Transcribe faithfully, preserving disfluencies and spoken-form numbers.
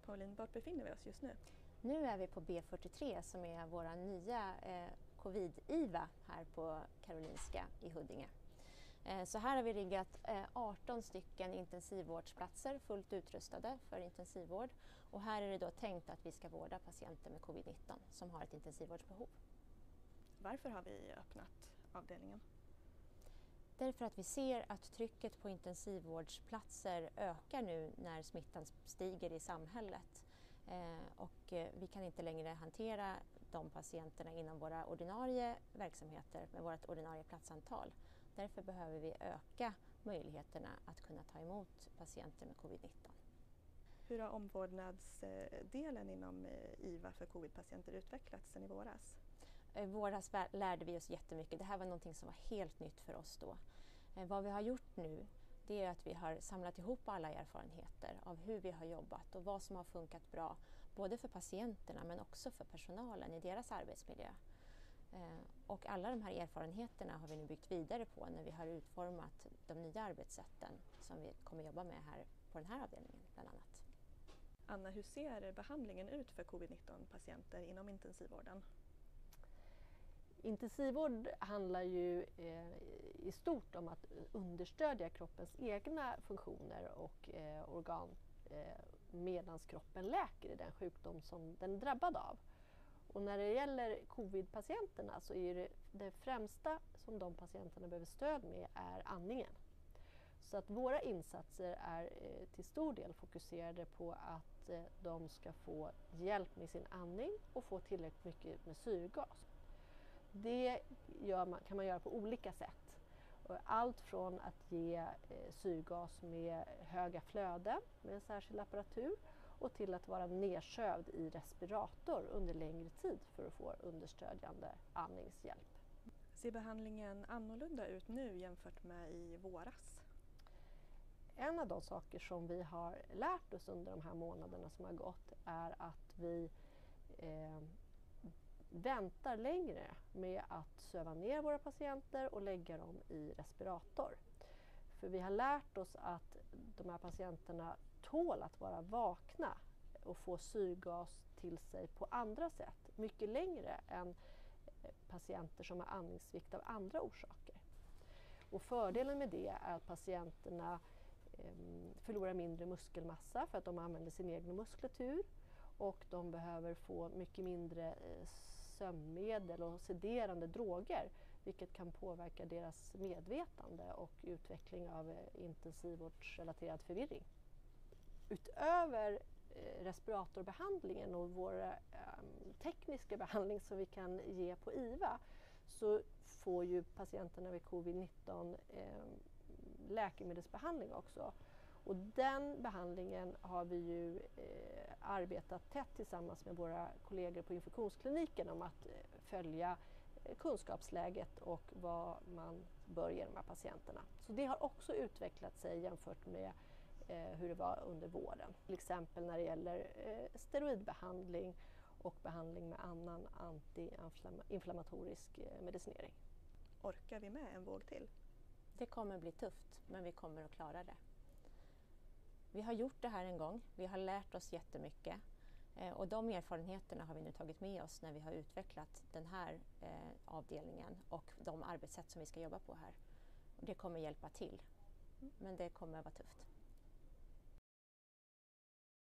Pauline, var befinner vi oss just nu? Nu är vi på B fyrtiotre som är våra nya eh, covid-I V A här på Karolinska i Huddinge. Eh, så här har vi riggat eh, arton stycken intensivvårdsplatser fullt utrustade för intensivvård. Och här är det då tänkt att vi ska vårda patienter med covid nitton som har ett intensivvårdsbehov. Varför har vi öppnat avdelningen? Därför att vi ser att trycket på intensivvårdsplatser ökar nu när smittan stiger i samhället. Eh, och eh, vi kan inte längre hantera de patienterna inom våra ordinarie verksamheter med vårt ordinarie platsantal. Därför behöver vi öka möjligheterna att kunna ta emot patienter med covid nitton. Hur har omvårdnadsdelen inom I V A för covid-patienter utvecklats sedan i våras? I våras lärde vi oss jättemycket. Det här var någonting som var helt nytt för oss då. Vad vi har gjort nu, det är att vi har samlat ihop alla erfarenheter av hur vi har jobbat och vad som har funkat bra, både för patienterna men också för personalen i deras arbetsmiljö. Och alla de här erfarenheterna har vi nu byggt vidare på när vi har utformat de nya arbetssätten som vi kommer jobba med här på den här avdelningen bland annat. Anna, hur ser behandlingen ut för covid nitton-patienter inom intensivvården? Intensivvård handlar ju eh, i stort om att understödja kroppens egna funktioner och eh, organ eh, medan kroppen läker i den sjukdom som den är drabbad av. Och när det gäller covid-patienterna så är det, det främsta som de patienterna behöver stöd med är andningen. Så att våra insatser är eh, till stor del fokuserade på att eh, de ska få hjälp med sin andning och få tillräckligt mycket med syrgas. Det gör man, kan man göra på olika sätt. Allt från att ge eh, syrgas med höga flöden med en särskild apparatur och till att vara nedsövd i respirator under längre tid för att få understödjande andningshjälp. Ser behandlingen annorlunda ut nu jämfört med i våras? En av de saker som vi har lärt oss under de här månaderna som har gått är att vi eh, väntar längre med att söva ner våra patienter och lägga dem i respirator. För vi har lärt oss att de här patienterna tål att vara vakna och få syrgas till sig på andra sätt, mycket längre än patienter som har andningssvikt av andra orsaker. Och fördelen med det är att patienterna eh, förlorar mindre muskelmassa för att de använder sin egen muskulatur. Och de behöver få mycket mindre sömnmedel och sederande droger, vilket kan påverka deras medvetande och utveckling av intensivvårdsrelaterad förvirring. Utöver respiratorbehandlingen och vår eh, tekniska behandling som vi kan ge på I V A så får ju patienterna med covid nitton eh, läkemedelsbehandling också. Och den behandlingen har vi ju eh, arbetat tätt tillsammans med våra kollegor på infektionskliniken om att eh, följa eh, kunskapsläget och vad man bör ge de här patienterna. Så det har också utvecklat sig jämfört med eh, hur det var under våren. Till exempel när det gäller eh, steroidbehandling och behandling med annan antiinflammatorisk eh, medicinering. Orkar vi med en våg till? Det kommer bli tufft, men vi kommer att klara det. Vi har gjort det här en gång, vi har lärt oss jättemycket eh, och de erfarenheterna har vi nu tagit med oss när vi har utvecklat den här eh, avdelningen och de arbetssätt som vi ska jobba på här. Och det kommer hjälpa till, men det kommer att vara tufft.